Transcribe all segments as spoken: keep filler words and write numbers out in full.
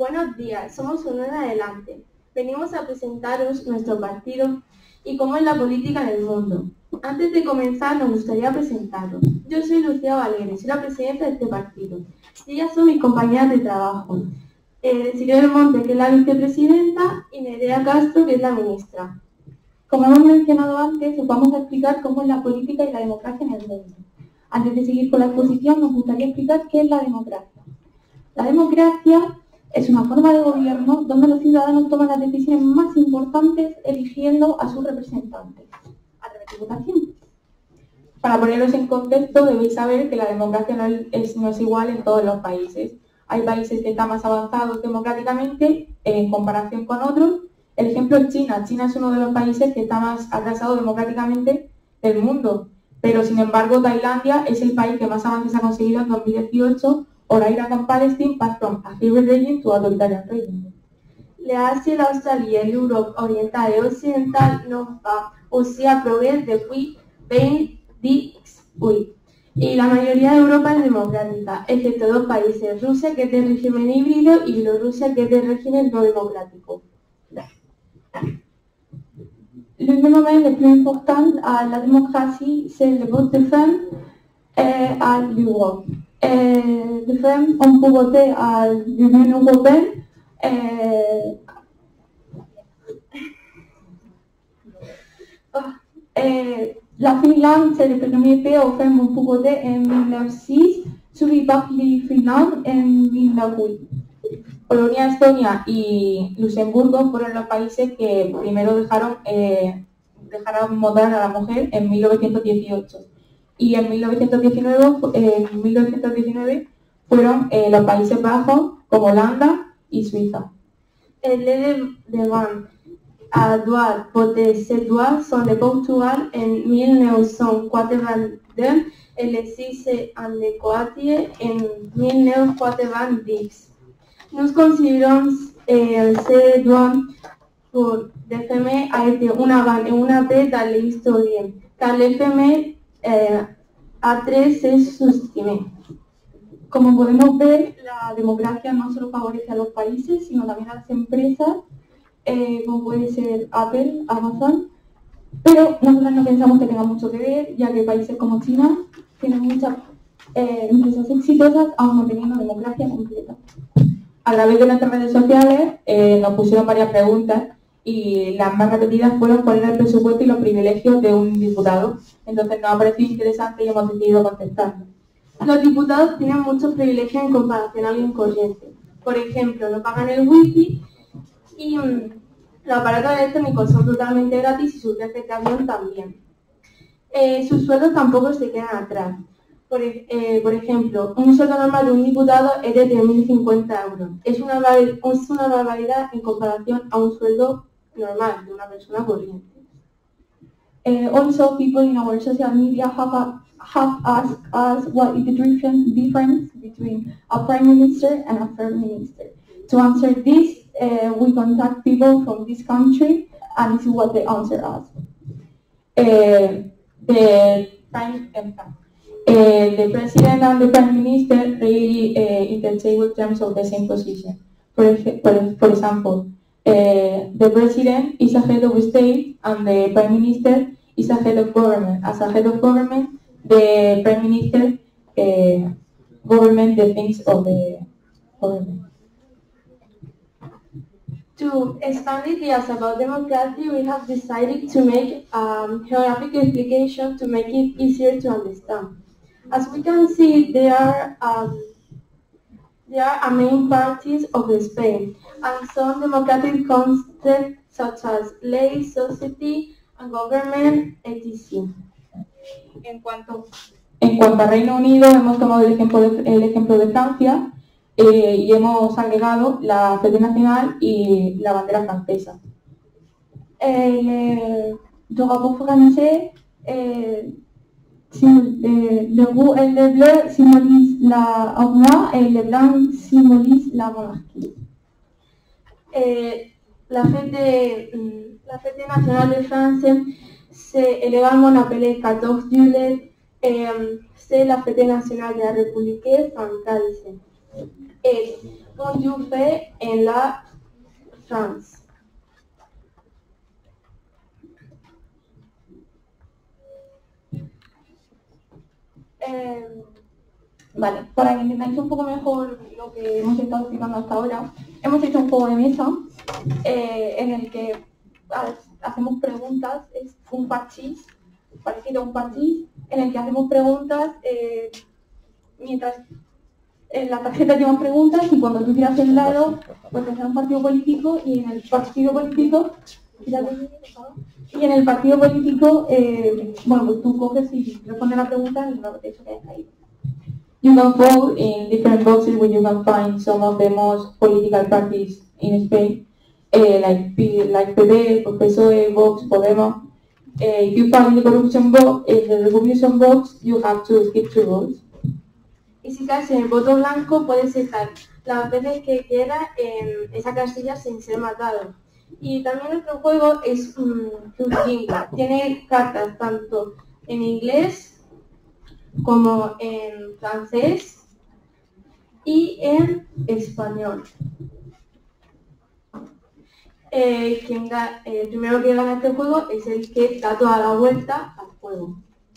Buenos días, somos Unión Adelante. Venimos a presentaros nuestro partido y cómo es la política en el mundo. Antes de comenzar, nos gustaría presentaros. Yo soy Lucía Valera, soy la presidenta de este partido. Y ellas son mis compañeras de trabajo. Eh, Cecilia del Monte, que es la vicepresidenta, y Nerea Castro, que es la ministra. Como hemos mencionado antes, os vamos a explicar cómo es la política y la democracia en el mundo. Antes de seguir con la exposición, nos gustaría explicar qué es la democracia. La democracia es una forma de gobierno donde los ciudadanos toman las decisiones más importantes eligiendo a sus representantes a través de votación. Para poneros en contexto, debéis saber que la democracia no es, no es igual en todos los países. Hay países que están más avanzados democráticamente en comparación con otros. El ejemplo es China. China es uno de los países que está más atrasado democráticamente del mundo. Pero, sin embargo, Tailandia es el país que más avances ha conseguido en dos mil dieciocho. Or Iraq and Palestine pass from a favorite regime to authoritarian regime. L'Asia, l'Australia, l'Europe oriental et occidentale n'ont pas aussi approuvé depuis vingt-dix huit. Y la mayoría de Europa es democrática, excepto dos países, Rusia, que es de régimen híbrido, y Bielorrusia, que es de régimen no democrático. L'un des moments les plus importants à la démocratie, c'est le vote des femmes euh, à l'Europe. Euh, les femmes ont pu voter à l'Union européenne. Euh, euh, la Finlande, c'est le premier pays où les femmes ont pu voter en mille neuf cent six, suivi par la Finlande en mille neuf cent huit. Polonia, Estonia y Luxemburgo fueron los países que primero dejaron, eh, dejaron votar a la mujer en mil novecientos dieciocho. Y en mil novecientos diecinueve, eh, en mil novecientos diecinueve fueron eh, los Países Bajos, como Holanda y Suiza. El élément à droite voter ces droits sont le Portugal en mille neuf cent quatre-vingt-deux et le six en Croatie en mille neuf cent quatre-vingt-dix. Nous considérons eh, ces droits pour les femmes a été un avant et un après dans l'histoire, car les femmes Eh, a tres se subestimé. Como podemos ver, la democracia no solo favorece a los países, sino también a las empresas, eh, como puede ser Apple, Amazon, pero nosotros no pensamos que tenga mucho que ver, ya que países como China tienen muchas eh, empresas exitosas, aún no teniendo democracia completa. A través de nuestras redes sociales eh, nos pusieron varias preguntas y las más repetidas fueron cuál era el presupuesto y los privilegios de un diputado. Entonces nos ha parecido interesante y hemos decidido contestar. Los diputados tienen muchos privilegios en comparación a alguien corriente. Por ejemplo, no pagan el wifi y um, los aparatos electrónicos son totalmente gratis y sus viajes de avión también. Eh, sus sueldos tampoco se quedan atrás. Por, eh, por ejemplo, un sueldo normal de un diputado es de tres mil cincuenta euros. Es una, es una barbaridad en comparación a un sueldo normal de una persona corriente. Uh, also, people in our social media have, a, have asked us what is the difference between a prime minister and a first minister. To answer this, uh, we contact people from this country and this is what they answer us. Uh, the prime uh, the president and the prime minister really uh, interchangeable terms of the same position. For, for, for example, Uh, the president is a head of state and the prime minister is a head of government. As a head of government, the prime minister uh, government the things of the government. To expand ideas about democracy, we have decided to make a um, geographic explication to make it easier to understand. As we can see, there are um, There are main parties of Spain and some democratic concepts such as ley, society, and government, etcétera. En cuanto, en cuanto a Reino Unido, hemos tomado el ejemplo de, el ejemplo de Francia eh, y hemos agregado la Fête Nacional y la bandera francesa. El drapeau francés eh, Le, le rouge et le bleu symbolisent la roi et le blanc symbolise la monarquie. Eh, la, fête, la fête nationale de France, c'est également appelée quatorze juillet, et c'est la fête nationale de la République française. Et qu'ont fait en la France. Eh, vale, para que entendáis un poco mejor lo que hemos estado explicando hasta ahora, hemos hecho un juego de mesa eh, en el que hacemos preguntas, es un parchís, parecido a un parchís, en el que hacemos preguntas eh, mientras en la tarjeta llevan preguntas y cuando tú tiras el dado, pues te sale un partido político y en el partido político, y en el partido político, eh, bueno, pues tú coges y respondes la pregunta y no te eso que ahí. You can vote in different boxes where you can find some of the most political parties in Spain, uh, like P, like P D, P S O E, Vox, Podemos. Uh, if you find the corruption box, in the Republican box, you have to skip two votes. Y si caes en el voto blanco, puedes estar las veces que quieras en esa casilla sin ser matado. Y también nuestro juego es un pluralingüe. Tiene cartas tanto en inglés como en francés y en español. Eh, quien da, eh, el primero que gana este juego es el que da toda la vuelta al juego.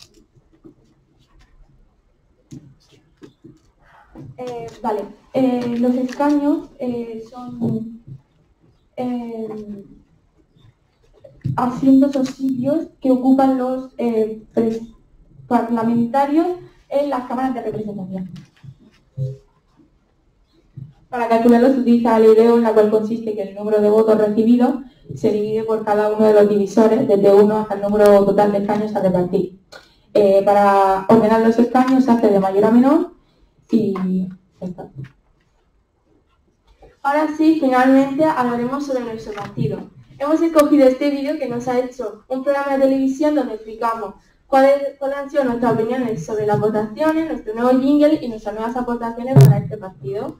Eh, vale, eh, los escaños eh, son eh, asientos o sitios que ocupan los eh, parlamentarios en las cámaras de representación. Para calcularlo se utiliza la ley en la cual consiste que el número de votos recibidos se divide por cada uno de los divisores desde uno hasta el número total de escaños a repartir. Eh, para ordenar los escaños se hace de mayor a menor y ya está. Ahora sí, finalmente hablaremos sobre nuestro partido. Hemos escogido este vídeo que nos ha hecho un programa de televisión donde explicamos cuáles, cuáles han sido nuestras opiniones sobre las votaciones, nuestro nuevo jingle y nuestras nuevas aportaciones para este partido.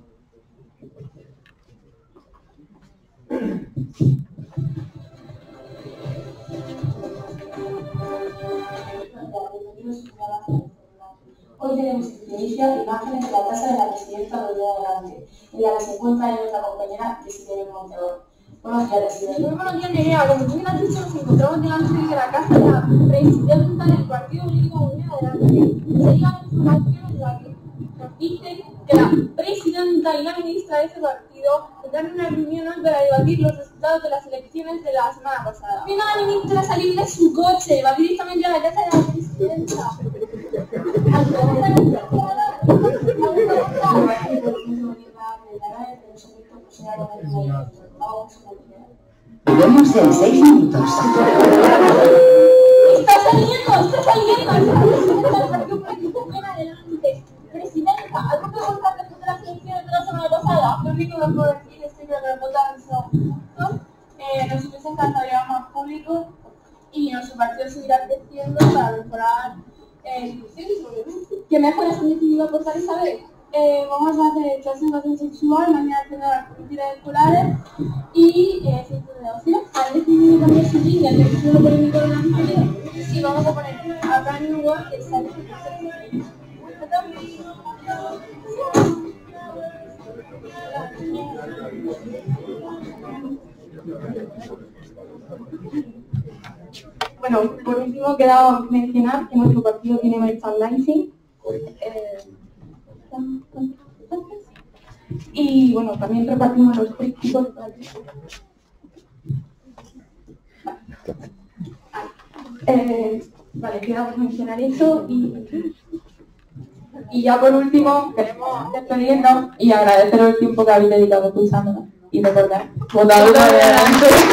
Hoy tenemos en primicia imágenes de la casa de la presidenta Rodríguez Delante, en la que se encuentra nuestra compañera Isabel Monteor. Buenos días, Isabel. Buenos días, Nerea. Como tú bien has dicho, nos encontramos delante de la casa de la presidenta del Partido Político Unión Adelante. Sería una información en la que nos dice que la presidenta y la ministra de ese partido tendrán una reunión hoy para debatir los resultados de las elecciones de la semana pasada. Viene la ministra a salir de su coche, va directamente a la casa de la presidenta. Volvemos en seis minutos. ¡Está saliendo! ¡Está saliendo! ¡Es la presidenta del Partido Político Unión Adelante! Presidenta, ¿algo que contar después de las elecciones de la semana pasada? Lo único que puedo decir es que los votantes son eh, nos hubiesen todavía más público y nuestro partido seguirá creciendo para mejorar eh, instituciones, obviamente. ¿Qué mejoras han decidido aportar, Isabel? Eh, vamos a hacer clase de educación sexual, mañana tendrá actividades escolares y eh, ciencias de ocio. ¿Han decidido cambiar su línea de estudio polémico de la anterior? Sí, vamos a poner a Brand New World que sale de Bueno, por último queda mencionar que nuestro partido tiene merchandising. Eh, y bueno, también repartimos los trípticos. Eh, vale, queda por mencionar eso y, y ya por último queremos despedirnos y agradecer el tiempo que habéis dedicado escuchándonos y recordar, votad adelante.